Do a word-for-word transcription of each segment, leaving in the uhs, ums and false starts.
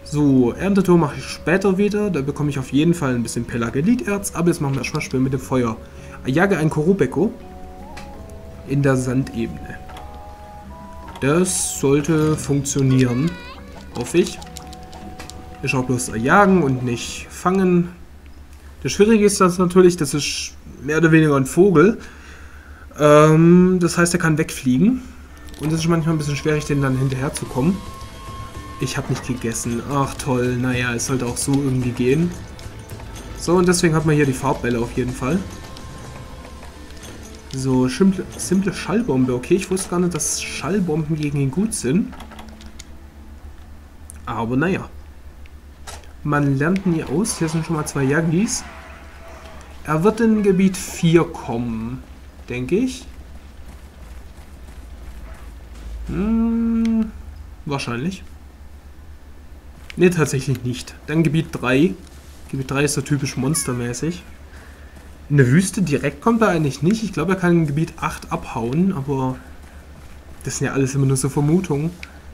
So, Erntetor mache ich später wieder. Da bekomme ich auf jeden Fall ein bisschen Pelageliterz. Aber jetzt machen wir erstmal Spiel mit dem Feuer. Jage ein Korobeko in der Sandebene. Das sollte funktionieren. Hoffe ich. Ist auch bloß jagen und nicht fangen. Das Schwierige ist das natürlich, das ist mehr oder weniger ein Vogel. Ähm, das heißt, er kann wegfliegen. Und es ist manchmal ein bisschen schwierig, den dann hinterher zu kommen. Ich habe nicht gegessen. Ach toll, naja, es sollte auch so irgendwie gehen. So, und deswegen hat man hier die Farbbälle auf jeden Fall. So, simple, simple Schallbombe. Okay, ich wusste gar nicht, dass Schallbomben gegen ihn gut sind. Aber naja. Man lernt nie aus. Hier sind schon mal zwei Yagis. Er wird in Gebiet vier kommen, denke ich. Hm, wahrscheinlich. Ne, tatsächlich nicht. Dann Gebiet drei. Gebiet drei ist so typisch monstermäßig. In der Wüste direkt kommt er eigentlich nicht. Ich glaube, er kann in Gebiet acht abhauen, aber das sind ja alles immer nur so Vermutungen.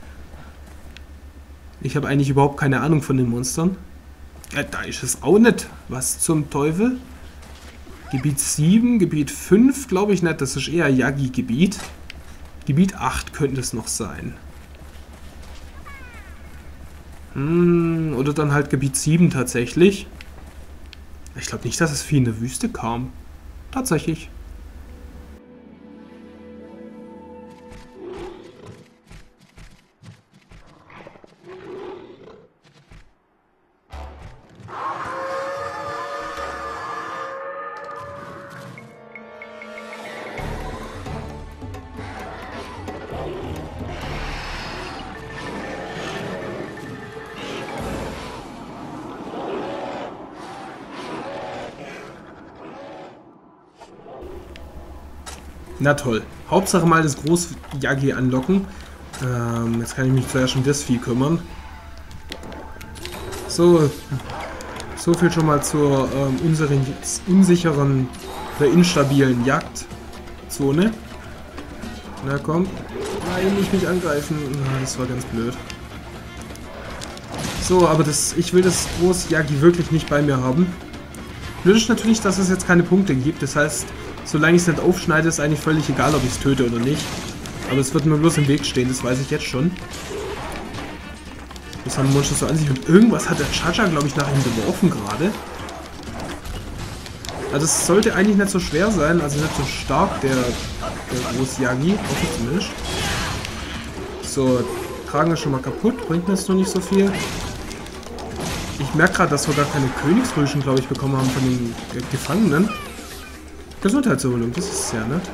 Ich habe eigentlich überhaupt keine Ahnung von den Monstern. Ja, da ist es auch nicht. Was zum Teufel? Gebiet sieben, Gebiet fünf glaube ich nicht. Das ist eher Yagi-Gebiet. Gebiet acht könnte es noch sein. Hm, oder dann halt Gebiet sieben tatsächlich. Ich glaube nicht, dass es viel in der Wüste kam. Tatsächlich. Na toll. Hauptsache mal das Groß-Yagi anlocken. Ähm, jetzt kann ich mich zuerst um das Vieh kümmern. So, so viel schon mal zur ähm, unseren, unsicheren oder instabilen Jagdzone. Na komm. Nein, nicht mich angreifen. Na, das war ganz blöd. So, aber das, ich will das Groß-Yagi wirklich nicht bei mir haben. Blöd ist natürlich, dass es jetzt keine Punkte gibt. Das heißt, solange ich es nicht aufschneide, ist eigentlich völlig egal, ob ich es töte oder nicht. Aber es wird mir bloß im Weg stehen, das weiß ich jetzt schon. Das haben Monster so an sich. Und irgendwas hat der Chacha, glaube ich, nach ihm geworfen gerade. Also es sollte eigentlich nicht so schwer sein, also nicht so stark, der, der Groß-Yagi. Hoffe ich zumindest. So, Kragen ist schon mal kaputt, bringt mir jetzt noch nicht so viel. Ich merke gerade, dass wir gar keine Königsrüschen, glaube ich, bekommen haben von den äh, Gefangenen. Gesundheitserholung, das ist sehr nett.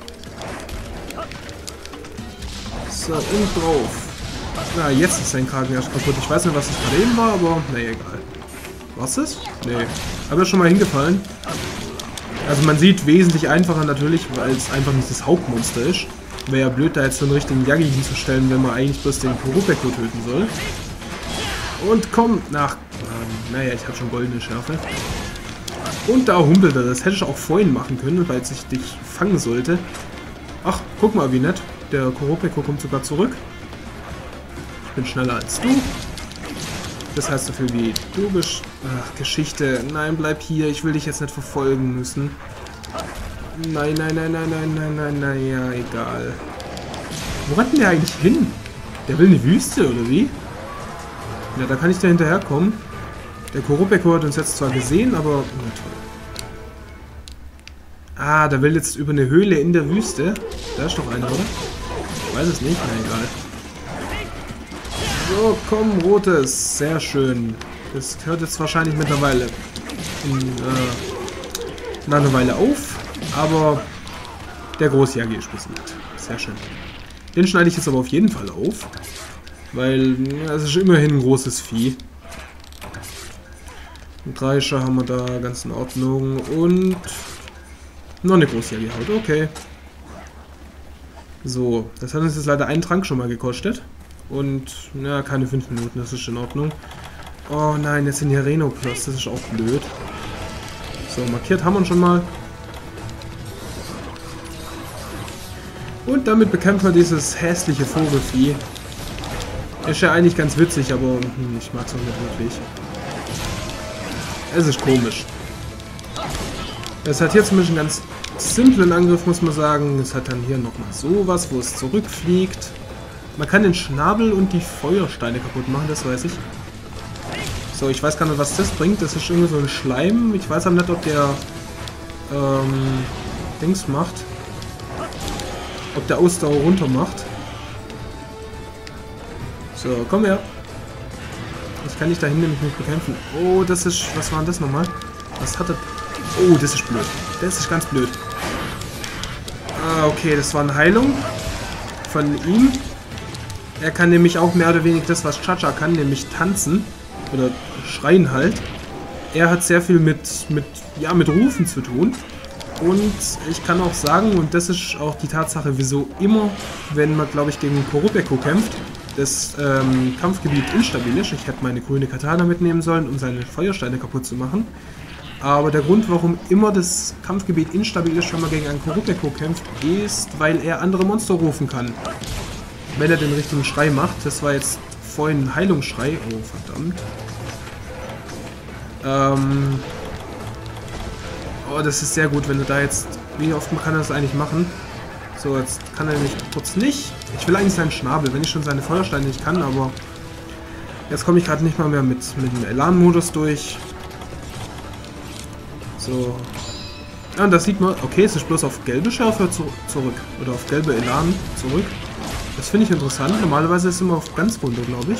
So, und drauf. Na, jetzt ist sein Kragen erst kaputt. Ich weiß nicht, was das gerade eben war, aber naja, egal. Was ist? Nee. Aber schon mal hingefallen. Also man sieht wesentlich einfacher natürlich, weil es einfach nicht das Hauptmonster ist. Wäre ja blöd, da jetzt so einen richtigen Yagi hinzustellen, wenn man eigentlich bloß den Korobeko töten soll. Und komm, nach. Ähm, naja, ich habe schon goldene Schärfe. Und da humpelt er. Das hätte ich auch vorhin machen können, weil es sich dich fangen sollte. Ach, guck mal, wie nett. Der Korobeko kommt sogar zurück. Ich bin schneller als du. Das heißt so viel wie du bist. Ach, Geschichte. Nein, bleib hier. Ich will dich jetzt nicht verfolgen müssen. Nein, nein, nein, nein, nein, nein, nein, nein. Ja, egal. Wo rennt denn der eigentlich hin? Der will in die Wüste, oder wie? Ja, da kann ich da hinterherkommen. Der Korobeko hat uns jetzt zwar gesehen, aber... Na toll. Ah, der will jetzt über eine Höhle in der Wüste. Da ist doch einer, oder? Ich weiß es nicht. Na, egal. So, komm, Rotes. Sehr schön. Das hört jetzt wahrscheinlich mittlerweile in, äh, nach einer Weile auf. Aber der Groß-Yagi ist besiegt. Sehr schön. Den schneide ich jetzt aber auf jeden Fall auf. Weil ja, es ist immerhin ein großes Vieh. Ein Kreischer haben wir da, ganz in Ordnung. Und noch eine Groß-Yagi-Haut, okay. So, das hat uns jetzt leider einen Trank schon mal gekostet. Und, ja, keine fünf Minuten, das ist in Ordnung. Oh nein, jetzt sind hier Reno-Plus, das ist auch blöd. So, markiert haben wir ihn schon mal. Und damit bekämpfen wir dieses hässliche Vogelvieh. Ist ja eigentlich ganz witzig, aber hm, ich mag es auch nicht wirklich. Es ist komisch. Es hat hier zum Beispiel einen ganz simplen Angriff, muss man sagen. Es hat dann hier nochmal sowas, wo es zurückfliegt. Man kann den Schnabel und die Feuersteine kaputt machen, das weiß ich. So, ich weiß gar nicht, was das bringt. Das ist irgendwie so ein Schleim. Ich weiß aber nicht, ob der ähm, Dings macht. Ob der Ausdauer runter macht. So, komm her. Ich kann dich da hinten nämlich nicht bekämpfen. Oh, das ist... Was war denn das nochmal? Was hat er... Oh, das ist blöd. Das ist ganz blöd. Ah, okay, das war eine Heilung von ihm. Er kann nämlich auch mehr oder weniger das, was Chacha kann, nämlich tanzen. Oder schreien halt. Er hat sehr viel mit, mit, ja, mit Rufen zu tun. Und ich kann auch sagen, und das ist auch die Tatsache, wieso immer, wenn man, glaube ich, gegen Kurupeko kämpft, das ähm, Kampfgebiet instabil ist. Ich hätte meine grüne Katana mitnehmen sollen, um seine Feuersteine kaputt zu machen. Aber der Grund, warum immer das Kampfgebiet instabil ist, wenn man gegen einen Kurupeko kämpft, ist, weil er andere Monster rufen kann. Wenn er den richtigen Schrei macht. Das war jetzt vorhin ein Heilungsschrei. Oh, verdammt. Ähm... Oh, das ist sehr gut, wenn du da jetzt... Wie oft kann er das eigentlich machen? So, jetzt kann er nämlich kurz nicht. Ich will eigentlich seinen Schnabel, wenn ich schon seine Feuersteine nicht kann, aber... Jetzt komme ich gerade nicht mal mehr mit, mit dem Elan-Modus durch. So. Ja, und das sieht man... Okay, es ist bloß auf gelbe Schärfe zu, zurück. Oder auf gelbe Elan zurück. Das finde ich interessant. Normalerweise ist es immer auf ganz runter, glaube ich.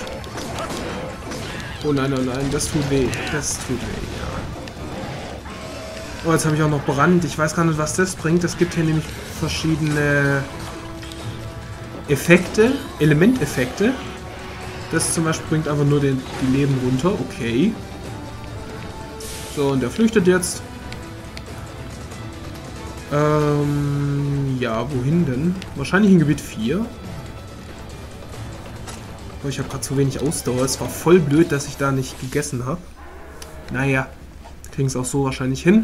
Oh nein, nein, nein, das tut weh. Das tut weh, ja. Oh, jetzt habe ich auch noch Brand. Ich weiß gar nicht, was das bringt. Es gibt hier nämlich verschiedene Effekte, Elementeffekte. Das zum Beispiel bringt einfach nur den, die Leben runter. Okay. So, und der flüchtet jetzt. Ähm, ja, wohin denn? Wahrscheinlich in Gebiet vier. Oh, ich habe gerade zu wenig Ausdauer. Es war voll blöd, dass ich da nicht gegessen habe. Naja, kriegen es auch so wahrscheinlich hin.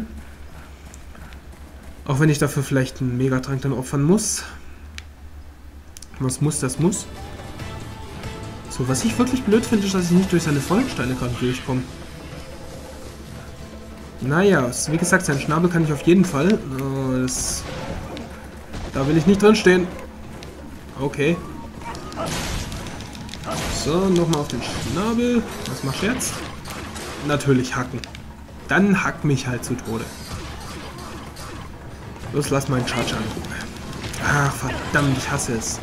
Auch wenn ich dafür vielleicht einen Megatrank dann opfern muss. Was muss, das muss. So, was ich wirklich blöd finde, ist, dass ich nicht durch seine Feuersteine gerade durchkomme. Naja, wie gesagt, seinen Schnabel kann ich auf jeden Fall. Oh, das, da will ich nicht drin stehen. Okay. So, nochmal auf den Schnabel. Was machst du jetzt? Natürlich hacken. Dann hack mich halt zu Tode. Los, lass meinen Charge angucken. Ach, verdammt, ich hasse es.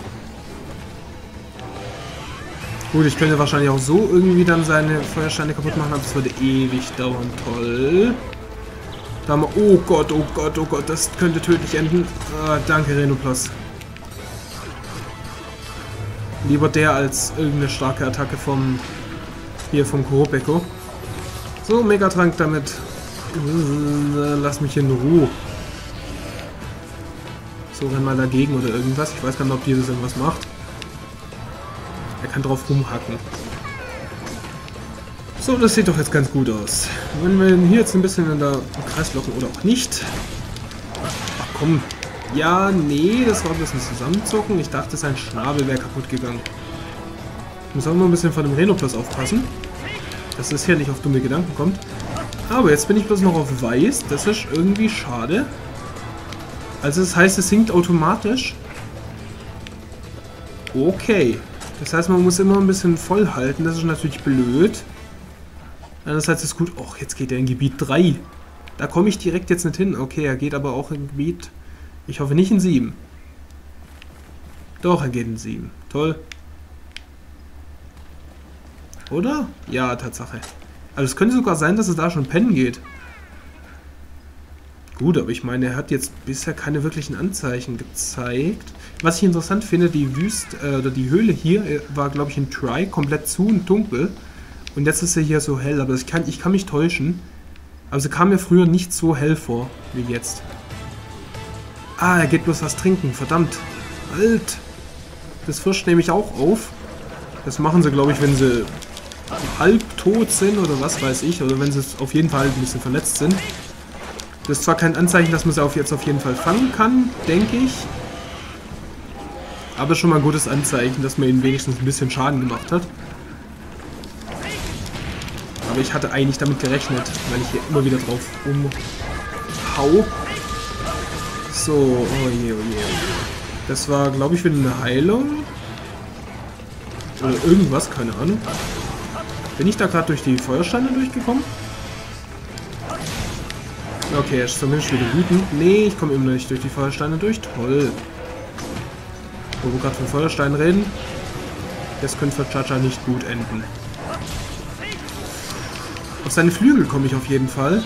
Gut, ich könnte wahrscheinlich auch so irgendwie dann seine Feuersteine kaputt machen, aber es würde ewig dauern. Toll. Da haben wir... Oh Gott, oh Gott, oh Gott, das könnte tödlich enden. Ah, danke, Renoplos. Lieber der als irgendeine starke Attacke vom... Hier vom Kurupeko. So, Megatrank damit. Lass mich in Ruhe. So, renn mal dagegen oder irgendwas. Ich weiß gar nicht, ob dir das irgendwas macht. Er kann drauf rumhacken. So, das sieht doch jetzt ganz gut aus. Wenn wir ihn hier jetzt ein bisschen in der im Kreis locken oder auch nicht. Ach komm. Ja, nee, das war ein bisschen zusammenzucken. Ich dachte, sein Schnabel wäre kaputt gegangen. Ich muss auch immer ein bisschen von dem Renoplos aufpassen. Dass es hier nicht auf dumme Gedanken kommt. Aber jetzt bin ich bloß noch auf Weiß. Das ist irgendwie schade. Also das heißt, es sinkt automatisch. Okay. Das heißt, man muss immer ein bisschen voll halten. Das ist natürlich blöd. Andererseits ist gut. Och, jetzt geht er in Gebiet drei. Da komme ich direkt jetzt nicht hin. Okay, er geht aber auch in Gebiet... Ich hoffe nicht in sieben. Doch, er geht in sieben. Toll. Oder? Ja, Tatsache. Also es könnte sogar sein, dass es da schon pennen geht. Gut, aber ich meine, er hat jetzt bisher keine wirklichen Anzeichen gezeigt. Was ich interessant finde, die Wüste, äh, oder die Höhle hier war, glaube ich, in Try komplett zu und dunkel. Und jetzt ist sie hier so hell, aber ich kann, ich kann mich täuschen. Aber sie kam mir früher nicht so hell vor, wie jetzt. Ah, er geht bloß was trinken, verdammt. Alt. Das frischt nämlich auch auf. Das machen sie, glaube ich, wenn sie halb tot sind oder was weiß ich. Oder wenn sie auf jeden Fall ein bisschen verletzt sind. Das ist zwar kein Anzeichen, dass man sie auf jetzt auf jeden Fall fangen kann, denke ich. Aber schon mal ein gutes Anzeichen, dass man ihn wenigstens ein bisschen Schaden gemacht hat. Aber ich hatte eigentlich damit gerechnet, weil ich hier immer wieder drauf umhau. So, oh je, oh je, oh je. Das war, glaube ich, wieder eine Heilung. Oder irgendwas, keine Ahnung. Bin ich da gerade durch die Feuersteine durchgekommen? Okay, er ist zumindest wieder wütend. Nee, ich komme immer noch nicht durch die Feuersteine durch. Toll. Wo wir gerade von Feuersteinen reden. Das könnte für Chacha nicht gut enden. Auf seine Flügel komme ich auf jeden Fall.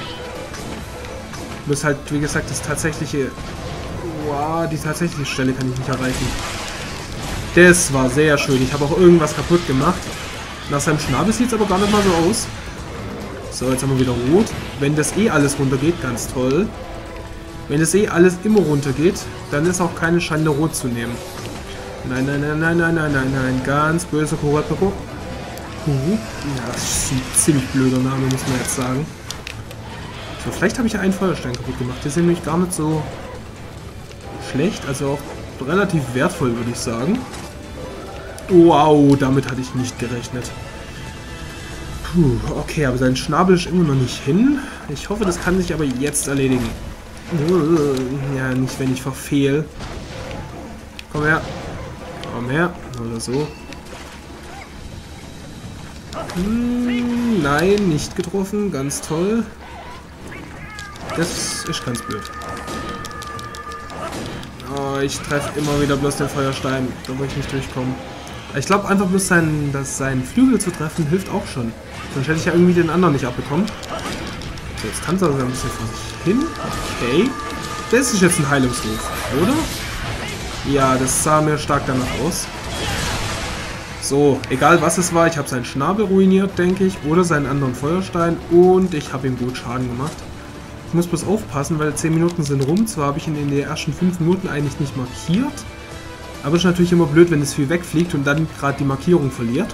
Muss halt, wie gesagt, das tatsächliche... Wow, die tatsächliche Stelle kann ich nicht erreichen. Das war sehr schön. Ich habe auch irgendwas kaputt gemacht. Nach seinem Schnabel sieht es aber gar nicht mal so aus. So, jetzt haben wir wieder Rot. Wenn das eh alles runtergeht, ganz toll. Wenn das eh alles immer runtergeht, dann ist auch keine Schande, Rot zu nehmen. Nein, nein, nein, nein, nein, nein, nein, nein. Ganz böse Kurapeko. Uh, ja, das ist ein ziemlich blöder Name, muss man jetzt sagen. So, vielleicht habe ich ja einen Feuerstein kaputt gemacht. Die sind nämlich gar nicht so schlecht, also auch relativ wertvoll, würde ich sagen. Wow, damit hatte ich nicht gerechnet. Puh, okay, aber sein Schnabel ist immer noch nicht hin. Ich hoffe, das kann sich aber jetzt erledigen. Ja, nicht, wenn ich verfehle. Komm her. Komm her. Oder so. Hm, nein, nicht getroffen. Ganz toll. Das ist ganz blöd. Oh, ich treffe immer wieder bloß den Feuerstein, da wo ich nicht durchkomme. Ich glaube einfach bloß sein, dass sein Flügel zu treffen hilft auch schon. Sonst hätte ich ja irgendwie den anderen nicht abbekommen. So, jetzt tanzt er so ein bisschen vor sich hin. Okay. Das ist jetzt ein Heilungsruf, oder? Ja, das sah mir stark danach aus. So, egal was es war, ich habe seinen Schnabel ruiniert, denke ich. Oder seinen anderen Feuerstein. Und ich habe ihm gut Schaden gemacht. Ich muss bloß aufpassen, weil zehn Minuten sind rum. Zwar habe ich ihn in den ersten fünf Minuten eigentlich nicht markiert. Aber es ist natürlich immer blöd, wenn es viel wegfliegt und dann gerade die Markierung verliert.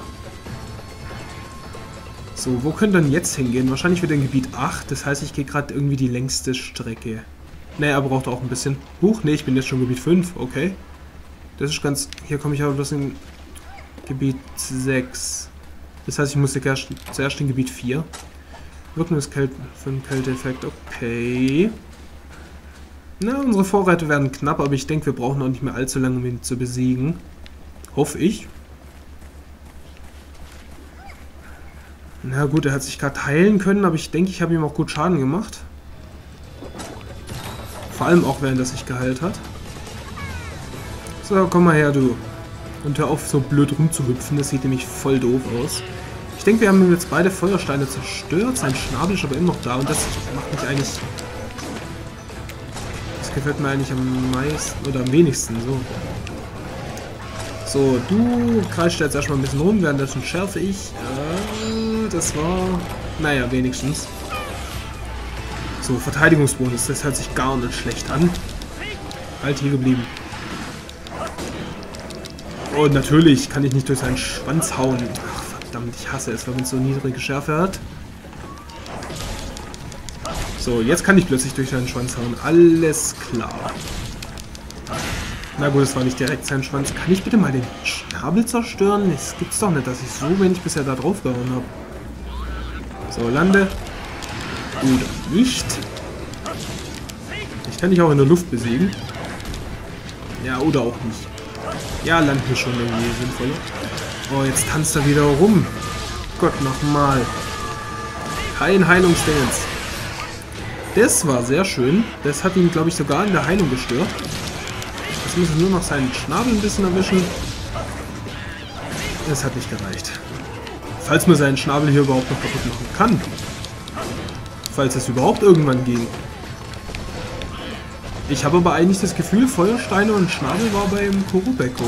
So, wo könnte dann jetzt hingehen? Wahrscheinlich wieder in Gebiet acht. Das heißt, ich gehe gerade irgendwie die längste Strecke. Ne, er braucht auch ein bisschen. Huch, ne, ich bin jetzt schon Gebiet fünf. Okay. Das ist ganz... Hier komme ich aber bloß in Gebiet sechs. Das heißt, ich muss zuerst in Gebiet vier. Wirkungskälte für einen Kälteeffekt. Okay. Na, unsere Vorräte werden knapp, aber ich denke, wir brauchen auch nicht mehr allzu lange, um ihn zu besiegen. Hoffe ich. Na gut, er hat sich gerade heilen können, aber ich denke, ich habe ihm auch gut Schaden gemacht. Vor allem auch, während er sich geheilt hat. So, komm mal her, du. Und hör auf, so blöd rumzuhüpfen, das sieht nämlich voll doof aus. Ich denke, wir haben jetzt beide Feuersteine zerstört. Sein Schnabel ist aber immer noch da und das macht mich eigentlich... Das gefällt mir eigentlich am meisten oder am wenigsten so. So, du kreist jetzt erstmal ein bisschen rum, währenddessen schärfe ich. Äh, das war... Naja, wenigstens. So, Verteidigungsbonus, das hört sich gar nicht schlecht an. Halt hier geblieben. Und natürlich kann ich nicht durch seinen Schwanz hauen. Ach, verdammt, ich hasse es, wenn man so niedrige Schärfe hat. So, jetzt kann ich plötzlich durch seinen Schwanz hauen. Alles klar. Na gut, es war nicht direkt sein Schwanz. Kann ich bitte mal den Schnabel zerstören? Das gibt's doch nicht, dass ich so wenig bisher da drauf gehauen habe. So, lande. Oder nicht. Ich kann dich auch in der Luft besiegen. Ja, oder auch nicht. Ja, landen wir schon irgendwie sinnvoller. Oh, jetzt tanzt er wieder rum. Gott, nochmal. Kein Heilungsdingens. Das war sehr schön. Das hat ihn, glaube ich, sogar in der Heilung gestört. Jetzt muss er nur noch seinen Schnabel ein bisschen erwischen. Das hat nicht gereicht. Falls man seinen Schnabel hier überhaupt noch kaputt machen kann. Falls es überhaupt irgendwann ging. Ich habe aber eigentlich das Gefühl, Feuersteine und Schnabel war beim Kurupeko.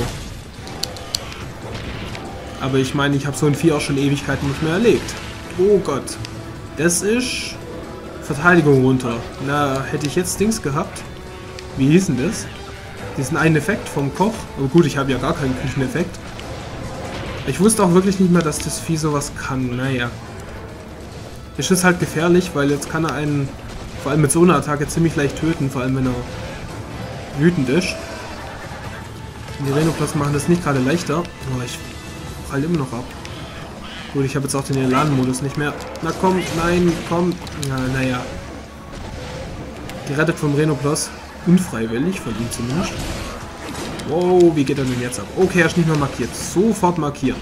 Aber ich meine, ich habe so ein Vieh auch schon Ewigkeiten nicht mehr erlebt. Oh Gott. Das ist Verteidigung runter. Na, hätte ich jetzt Dings gehabt. Wie hieß denn das? Diesen einen Effekt vom Koch. Aber gut, ich habe ja gar keinen Kücheneffekt. Ich wusste auch wirklich nicht mehr, dass das Vieh sowas kann. Naja. Es ist halt gefährlich, weil jetzt kann er einen... Vor allem mit so einer Attacke ziemlich leicht töten, vor allem wenn er wütend ist. Die Rhenoplas machen das nicht gerade leichter. Oh, ich prall immer noch ab. Gut, ich habe jetzt auch den Elan-Modus nicht mehr. Na komm, nein, komm. Na, naja. Gerettet vom Rhenoplas. Unfreiwillig, von ihm zumindest. Wow, wie geht er denn jetzt ab? Okay, er ist nicht mehr markiert. Sofort markieren.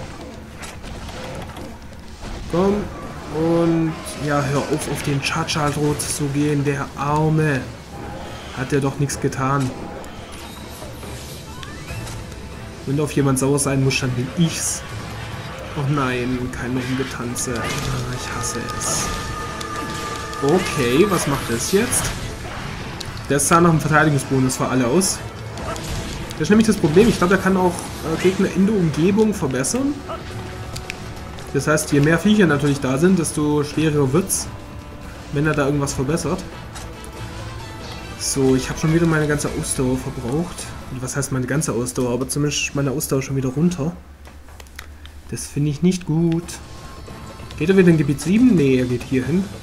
Komm. Und ja, hör auf, auf den Chachaldro zu gehen. Der Arme. Hat der doch nichts getan. Wenn du auf jemand sauer sein musst, dann bin ich's. Oh nein, kein Rumgetanze. Ich hasse es. Okay, was macht das jetzt? Der sah nach einem Verteidigungsbonus für alle aus. Das ist nämlich das Problem. Ich glaube, er kann auch äh, Gegner in der Umgebung verbessern. Das heißt, je mehr Viecher natürlich da sind, desto schwerer wird's, wenn er da irgendwas verbessert. So, ich habe schon wieder meine ganze Ausdauer verbraucht. Und was heißt meine ganze Ausdauer? Aber zumindest meine Ausdauer schon wieder runter. Das finde ich nicht gut. Geht er wieder in Gebiet sieben? Nee, er geht hier hin.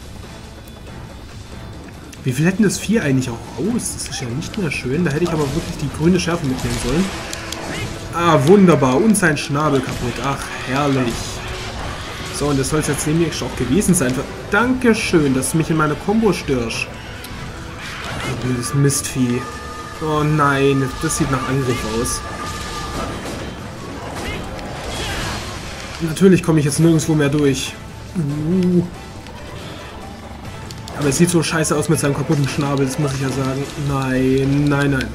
Wie viel hätten das Vieh eigentlich auch aus? Das ist ja nicht mehr schön. Da hätte ich aber wirklich die grüne Schärfe mitnehmen sollen. Ah, wunderbar. Und sein Schnabel kaputt. Ach, herrlich. So, und das soll es jetzt nämlich auch gewesen sein. Dankeschön, dass du mich in meiner Combo störst. Oh, blödes Mistvieh. Oh nein, das sieht nach Angriff aus. Natürlich komme ich jetzt nirgendwo mehr durch. Uh. Aber es sieht so scheiße aus mit seinem kaputten Schnabel, das muss ich ja sagen. Nein, nein, nein.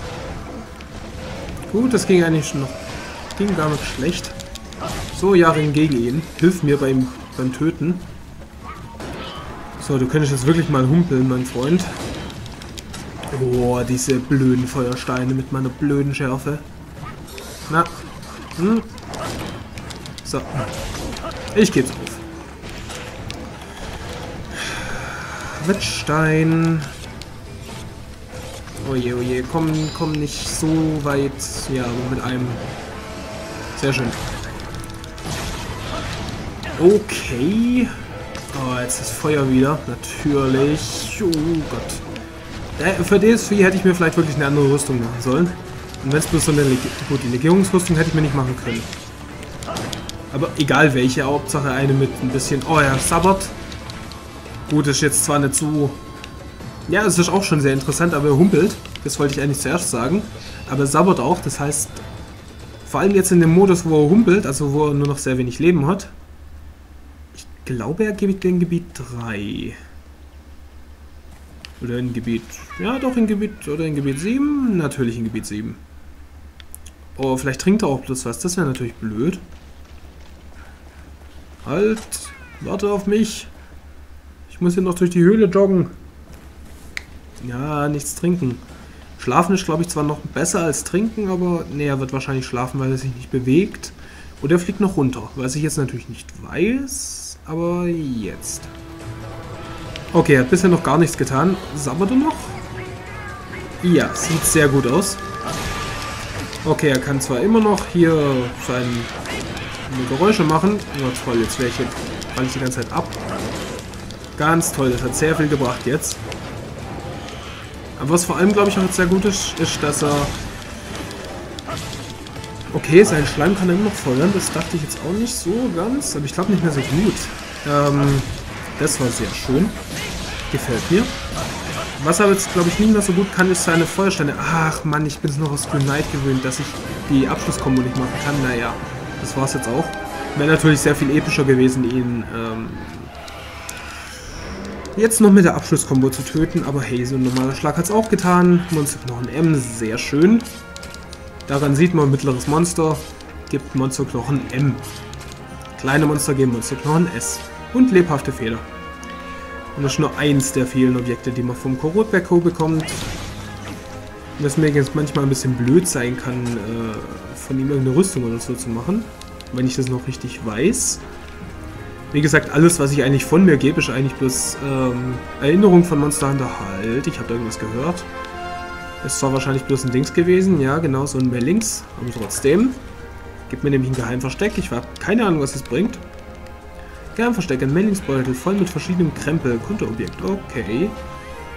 Gut, das ging eigentlich schon noch. Ging gar nicht schlecht. So, Jarin gegen ihn. Hilf mir beim, beim Töten. So, du könntest jetzt wirklich mal humpeln, mein Freund. Oh, diese blöden Feuersteine mit meiner blöden Schärfe. Na. Hm. So. Ich geb's auf. Wettstein. Oje, oje. Komm, komm nicht so weit. Ja, aber mit einem. Sehr schön. Okay. Oh, jetzt das Feuer wieder. Natürlich. Oh Gott. Äh, für das Vieh hätte ich mir vielleicht wirklich eine andere Rüstung machen sollen. Und wenn es bloß so eine Leg Gut, die Legierungsrüstung hätte ich mir nicht machen können. Aber egal welche, Hauptsache eine mit ein bisschen... Oh ja, sabbert. Gut, ist jetzt zwar nicht so... Ja, es ist auch schon sehr interessant, aber er humpelt. Das wollte ich eigentlich zuerst sagen. Aber er sabbert auch, das heißt... Vor allem jetzt in dem Modus, wo er humpelt, also wo er nur noch sehr wenig Leben hat. Ich glaube, er geht in Gebiet drei. Oder in Gebiet... Ja, doch in Gebiet... Oder in Gebiet sieben? Natürlich in Gebiet sieben. Oh, vielleicht trinkt er auch bloß was. Das wäre natürlich blöd. Halt! Warte auf mich! Ich muss hier noch durch die Höhle joggen. Ja, nichts trinken. Schlafen ist, glaube ich, zwar noch besser als trinken, aber nee, er wird wahrscheinlich schlafen, weil er sich nicht bewegt. Und er fliegt noch runter. Was ich jetzt natürlich nicht weiß, aber jetzt. Okay, er hat bisher noch gar nichts getan. Sabbert er noch? Ja, sieht sehr gut aus. Okay, er kann zwar immer noch hier seine Geräusche machen. Ja, toll, jetzt wäre ich jetzt fall ich die ganze Zeit ab. Ganz toll, das hat sehr viel gebracht jetzt. Aber was vor allem, glaube ich, auch jetzt sehr gut ist, ist, dass er... Okay, seinen Schleim kann er immer noch feuern. Das dachte ich jetzt auch nicht so ganz, aber ich glaube nicht mehr so gut. Ähm, das war sehr schön. Gefällt mir. Was er jetzt, glaube ich, nicht mehr so gut kann, ist seine Feuersteine. Ach Mann, ich bin es noch aus Green Knight gewöhnt, dass ich die Abschlusskombo nicht machen kann. Naja, das war es jetzt auch. Wäre natürlich sehr viel epischer gewesen, ihn ähm, jetzt noch mit der Abschlusskombo zu töten. Aber hey, so ein normaler Schlag hat es auch getan. Monsterknochen M, sehr schön. Daran sieht man, mittleres Monster gibt Monsterknochen M. Kleine Monster geben Monsterknochen S. Und lebhafte Feder. Und das ist nur eins der vielen Objekte, die man vom Korotbecko bekommt. Was mir jetzt manchmal ein bisschen blöd sein kann, äh, von ihm irgendeine Rüstung oder so zu machen. Wenn ich das noch richtig weiß. Wie gesagt, alles, was ich eigentlich von mir gebe, ist eigentlich bloß ähm, Erinnerung von Monster Hunter. Halt, ich habe da irgendwas gehört. Ist zwar wahrscheinlich bloß ein Dings gewesen, ja, genau, so ein Mellings, aber trotzdem. Gibt mir nämlich ein Geheimversteck. Ich habe keine Ahnung, was es bringt. Geheimversteck, ein Mellingsbeutel, voll mit verschiedenen Krempel. Kontoobjekt, okay.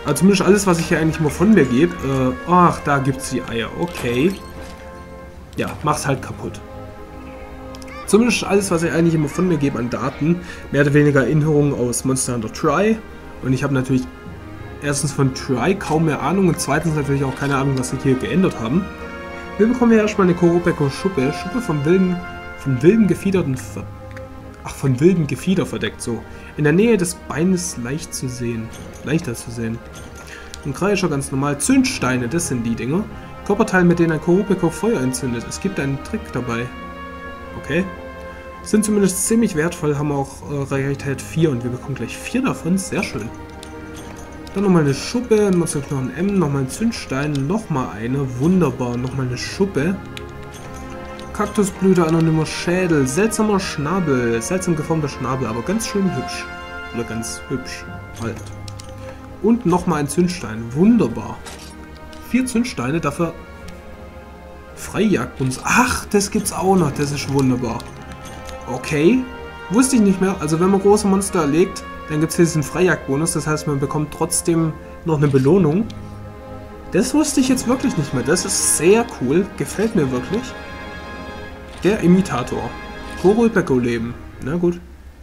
Aber zumindest alles, was ich hier eigentlich nur von mir gebe. Äh, ach, da gibt's die Eier. Okay. Ja, mach's halt kaputt. Zumindest alles, was ich eigentlich immer von mir gebe an Daten, mehr oder weniger Erinnerungen aus Monster Hunter Tri. Und ich habe natürlich erstens von Tri kaum mehr Ahnung und zweitens natürlich auch keine Ahnung, was sie hier geändert haben. Wir bekommen ja erstmal eine Koropeko Schuppe. Schuppe vom wilden, von wilden gefiederten Ver Ach, von wildem Gefieder verdeckt, so. In der Nähe des Beines leicht zu sehen. Leichter zu sehen. Ein Kreischer ganz normal. Zündsteine, das sind die Dinger. Körperteile, mit denen ein Koropeko Feuer entzündet. Es gibt einen Trick dabei. Okay. Sind zumindest ziemlich wertvoll, haben auch äh, Rarität vier und wir bekommen gleich vier davon. Sehr schön. Dann nochmal eine Schuppe, Monsterknochen M, nochmal ein Zündstein, nochmal eine. Wunderbar, nochmal eine Schuppe. Kaktusblüte, anonymer Schädel, seltsamer Schnabel, seltsam geformter Schnabel, aber ganz schön hübsch. Oder ganz hübsch, halt. Und nochmal ein Zündstein, wunderbar. Vier Zündsteine, dafür Freijagdbums. Ach, das gibt's auch noch, das ist wunderbar. Okay, wusste ich nicht mehr. Also wenn man große Monster erlegt, dann gibt es hier diesen Freijagdbonus, das heißt man bekommt trotzdem noch eine Belohnung. Das wusste ich jetzt wirklich nicht mehr, das ist sehr cool, gefällt mir wirklich. Der Imitator. Koropeko-Leben. Na gut.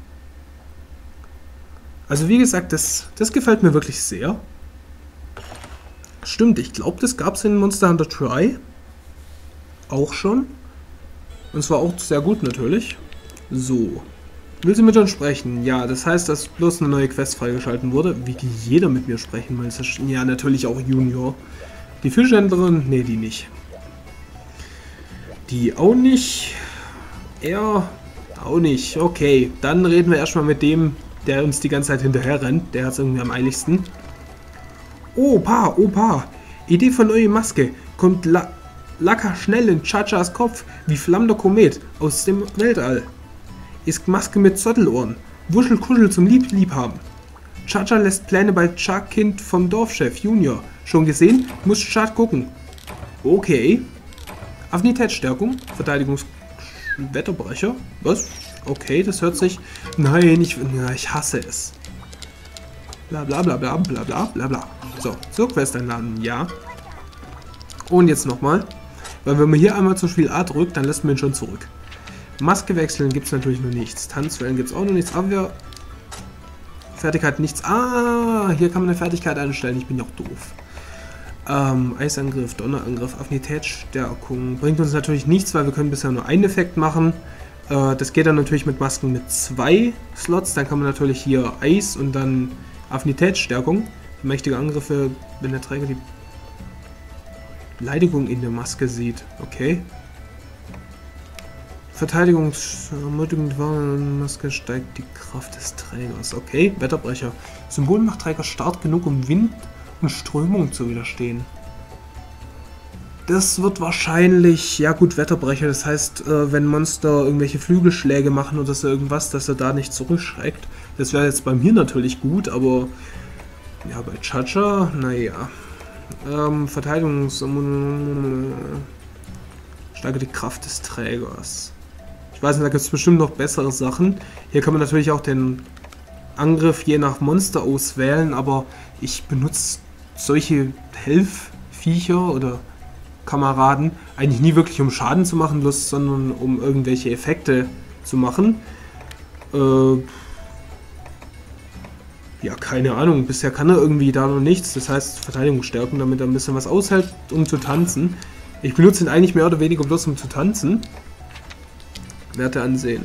Also wie gesagt, das, das gefällt mir wirklich sehr. Stimmt, ich glaube, das gab es in Monster Hunter Tri auch schon. Und zwar auch sehr gut natürlich. So. Will sie mit uns sprechen? Ja, das heißt, dass bloß eine neue Quest freigeschalten wurde. Wie jeder mit mir sprechen will. Ja, natürlich auch Junior. Die Fischhändlerin? Ne, die nicht. Die auch nicht. Er auch nicht. Okay, dann reden wir erstmal mit dem, der uns die ganze Zeit hinterher rennt. Der hat es irgendwie am eiligsten. Opa, Opa. Idee von neue Maske. Kommt La Lacker schnell in Chachas Kopf wie flammender Komet aus dem Weltall. Ist Maske mit Zottelohren. Wuschelkuschel zum Lieb Liebhaben. Chacha lässt Pläne bei Chak-Kind vom Dorfchef Junior. Schon gesehen? Muss Chat gucken. Okay. Affinitätsstärkung. Verteidigungswetterbrecher. Was? Okay, das hört sich... Nein, ich, na, ich hasse es. Bla bla bla bla bla bla bla bla. So, zur Quest einladen. Ja. Und jetzt nochmal. Weil wenn man hier einmal zum Spiel A drückt, dann lässt man ihn schon zurück. Maske wechseln gibt es natürlich noch nichts. Tanzwellen gibt es auch noch nichts. Abwehr... Fertigkeit nichts. Ah, hier kann man eine Fertigkeit einstellen. Ich bin ja auch doof. Ähm, Eisangriff, Donnerangriff, Affinitätsstärkung. Bringt uns natürlich nichts, weil wir können bisher nur einen Effekt machen. Äh, das geht dann natürlich mit Masken mit zwei Slots. Dann kann man natürlich hier Eis und dann Affinitätsstärkung. Mächtige Angriffe, wenn der Träger die Beleidigung in der Maske sieht. Okay. Verteidigungsmaske steigt die Kraft des Trägers. Okay, Wetterbrecher. Symbol macht Träger stark genug, um Wind und Strömung zu widerstehen. Das wird wahrscheinlich, ja gut, Wetterbrecher. Das heißt, äh, wenn Monster irgendwelche Flügelschläge machen oder so irgendwas, dass er da nicht zurückschreckt. Das wäre jetzt bei mir natürlich gut, aber ja, bei Chacha, naja. Ähm, Verteidigungs... Steigert die Kraft des Trägers. Ich weiß nicht, da gibt es bestimmt noch bessere Sachen. Hier kann man natürlich auch den Angriff je nach Monster auswählen, aber ich benutze solche Helfviecher oder Kameraden eigentlich nie wirklich um Schaden zu machen, bloß, sondern um irgendwelche Effekte zu machen. Äh, ja, keine Ahnung. Bisher kann er irgendwie da noch nichts. Das heißt, Verteidigung stärken, damit er ein bisschen was aushält, um zu tanzen. Ich benutze ihn eigentlich mehr oder weniger bloß um zu tanzen. Werte ansehen.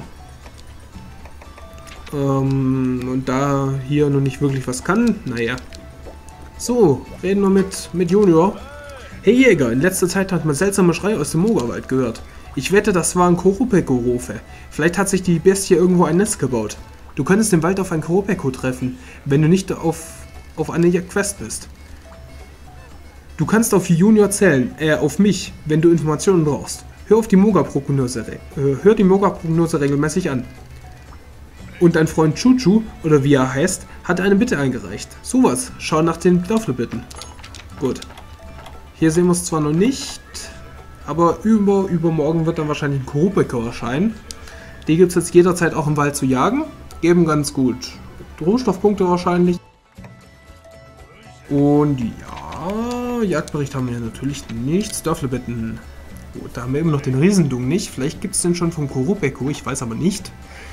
Ähm, und da hier noch nicht wirklich was kann, naja. So, reden wir mit, mit Junior. Hey Jäger, in letzter Zeit hat man seltsame Schreie aus dem Mogerwald gehört. Ich wette, das war ein Koropeko-Rofe. Vielleicht hat sich die Bestie irgendwo ein Nest gebaut. Du könntest im Wald auf ein Koropeko treffen, wenn du nicht auf, auf eine Quest bist. Du kannst auf Junior zählen, äh, auf mich, wenn du Informationen brauchst. Hör auf die Moga-Prognose, äh, hör die Moga-Prognose regelmäßig an. Und dein Freund Chuchu, oder wie er heißt, hat eine Bitte eingereicht. Sowas, schau nach den Laufbitten. Gut. Hier sehen wir es zwar noch nicht, aber über, übermorgen wird dann wahrscheinlich ein Koropeko erscheinen. Die gibt es jetzt jederzeit auch im Wald zu jagen. Geben ganz gut Rohstoffpunkte wahrscheinlich. Und ja, Jagdbericht haben wir natürlich nichts. Dörflebetten. Gut, da haben wir immer noch den Riesendung nicht. Vielleicht gibt es den schon von Kurupeko, ich weiß aber nicht.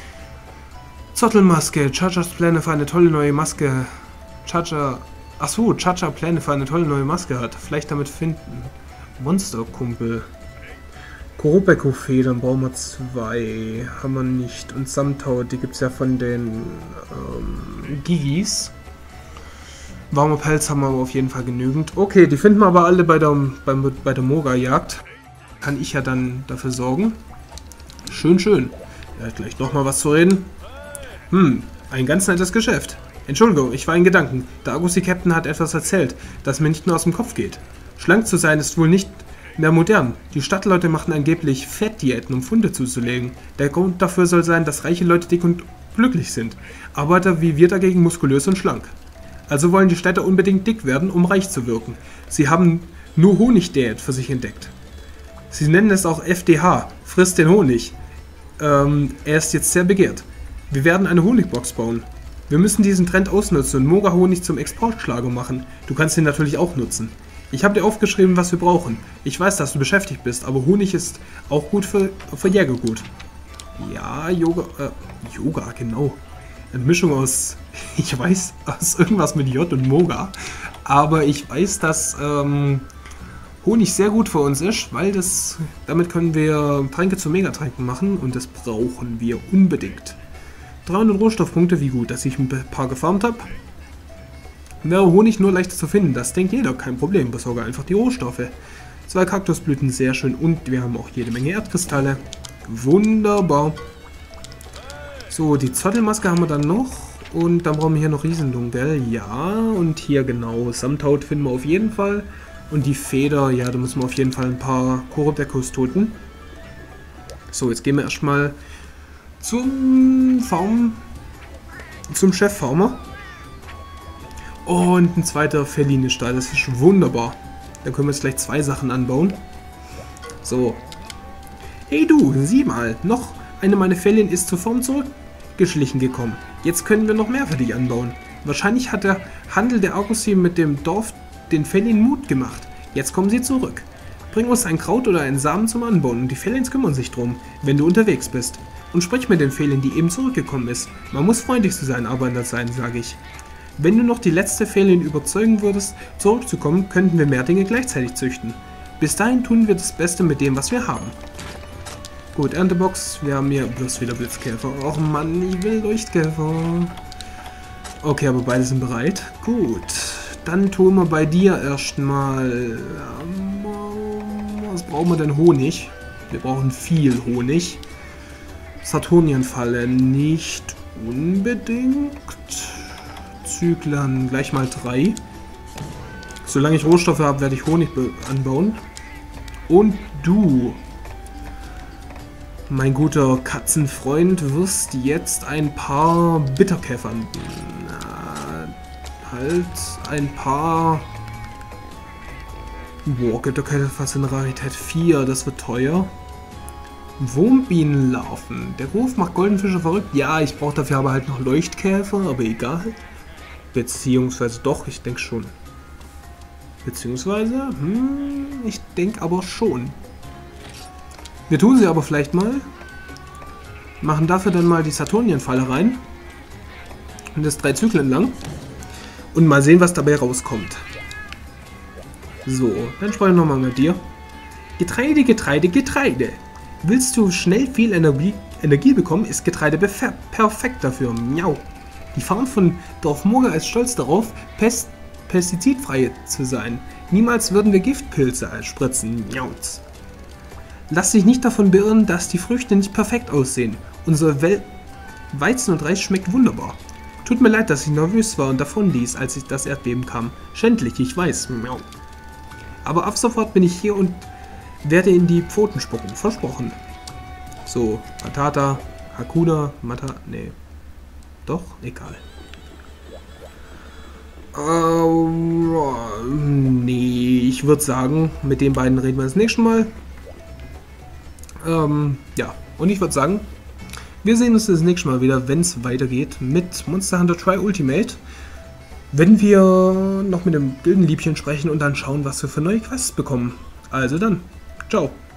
Zottelmaske, Chachas Pläne für eine tolle neue Maske. Chacha, achso, Chacha Pläne für eine tolle neue Maske hat. Vielleicht damit finden. Monsterkumpel. Kurupeko-Federn brauchen wir zwei. Haben wir nicht. Und Samthaut, die gibt es ja von den ähm, Gigis. Warmer Pelz haben wir aber auf jeden Fall genügend. Okay, die finden wir aber alle bei der, bei, bei der Moga-Jagd. Kann ich ja dann dafür sorgen. Schön, schön. Er hat gleich nochmal was zu reden. Hm, ein ganz nettes Geschäft. Entschuldigung, ich war in Gedanken. Der Argosy-Captain hat etwas erzählt, das mir nicht nur aus dem Kopf geht. Schlank zu sein ist wohl nicht mehr modern. Die Stadtleute machen angeblich Fettdiäten, um Funde zuzulegen. Der Grund dafür soll sein, dass reiche Leute dick und glücklich sind. Arbeiter wie wir dagegen muskulös und schlank. Also wollen die Städter unbedingt dick werden, um reich zu wirken. Sie haben nur Honigdiät für sich entdeckt. Sie nennen es auch F D H, frisst den Honig. Ähm, er ist jetzt sehr begehrt. Wir werden eine Honigbox bauen. Wir müssen diesen Trend ausnutzen und Moga-Honig zum Exportschlager machen. Du kannst ihn natürlich auch nutzen. Ich habe dir aufgeschrieben, was wir brauchen. Ich weiß, dass du beschäftigt bist, aber Honig ist auch gut für, für Jägergut. Ja, Yoga, äh, Yoga, genau. Eine Mischung aus, ich weiß, aus irgendwas mit J und Moga. Aber ich weiß, dass ähm, Honig sehr gut für uns ist, weil das, damit können wir Tränke zu Megatränken machen und das brauchen wir unbedingt. dreihundert Rohstoffpunkte, wie gut, dass ich ein paar gefarmt habe. Wäre Honig nur leichter zu finden, das denkt jeder, kein Problem, besorge einfach die Rohstoffe. Zwei Kaktusblüten, sehr schön, und wir haben auch jede Menge Erdkristalle. Wunderbar. So, die Zottelmaske haben wir dann noch und dann brauchen wir hier noch Riesendung, gell? Ja, und hier genau, Samthaut finden wir auf jeden Fall. Und die Feder, ja, da müssen wir auf jeden Fall ein paar Kurupekos toten. So, jetzt gehen wir erstmal zum Farm, zum Chef-Farmer. Und ein zweiter Feline ist da, das ist wunderbar. Da können wir jetzt gleich zwei Sachen anbauen. So. Hey du, sieh mal, noch eine meiner Felin ist zur Form zurückgeschlichen gekommen. Jetzt können wir noch mehr für dich anbauen. Wahrscheinlich hat der Handel der Argosy mit dem Dorf den Felin Mut gemacht. Jetzt kommen sie zurück. Bring uns ein Kraut oder einen Samen zum Anbauen und die Felins kümmern sich drum, wenn du unterwegs bist. Und sprich mit den Felin, die eben zurückgekommen ist. Man muss freundlich zu seinen Arbeitern sein, sage ich. Wenn du noch die letzte Felin überzeugen würdest, zurückzukommen, könnten wir mehr Dinge gleichzeitig züchten. Bis dahin tun wir das Beste mit dem, was wir haben. Gut, Erntebox, wir haben hier bloß wieder Blitzkäfer. Och Mann, ich will Leuchtkäfer. Okay, aber beide sind bereit. Gut. Dann tun wir bei dir erstmal. Was brauchen wir denn? Honig. Wir brauchen viel Honig. Saturnienfalle nicht unbedingt. Zyklen gleich mal drei. Solange ich Rohstoffe habe, werde ich Honig anbauen. Und du, mein guter Katzenfreund, wirst jetzt ein paar Bitterkäfer. Halt ein paar. Boah, Bitterkäfer sind Rarität vier, das wird teuer. Wurmbienenlarven. Der Ruf macht Goldenfische verrückt. Ja, ich brauche dafür aber halt noch Leuchtkäfer, aber egal. Beziehungsweise doch, ich denke schon. Beziehungsweise, hm, ich denke aber schon. Wir tun sie aber vielleicht mal. Machen dafür dann mal die Saturnienfalle rein. Und das drei Zyklen lang. Und mal sehen, was dabei rauskommt. So, dann sprechen wir nochmal mit dir. Getreide, Getreide, Getreide. Willst du schnell viel Energie, Energie bekommen, ist Getreide perfekt dafür. Miau. Die Farm von Dorf Moga ist stolz darauf, pest pestizidfrei zu sein. Niemals würden wir Giftpilze spritzen. Miauz. Lass dich nicht davon beirren, dass die Früchte nicht perfekt aussehen. Unser Wel Weizen und Reis schmeckt wunderbar. Tut mir leid, dass ich nervös war und davon ließ, als ich das Erdbeben kam. Schändlich, ich weiß. Miau. Aber ab sofort bin ich hier und werde in die Pfoten spucken. Versprochen. So, Patata, Hakuna, Mata, nee. Doch, egal. Ähm, nee, ich würde sagen, mit den beiden reden wir das nächste Mal. Ähm, ja, und ich würde sagen, wir sehen uns das nächste Mal wieder, wenn es weitergeht mit Monster Hunter Tri Ultimate. wenn wir noch mit dem Gildenliebchen sprechen und dann schauen, was wir für neue Quests bekommen. Also dann, ciao.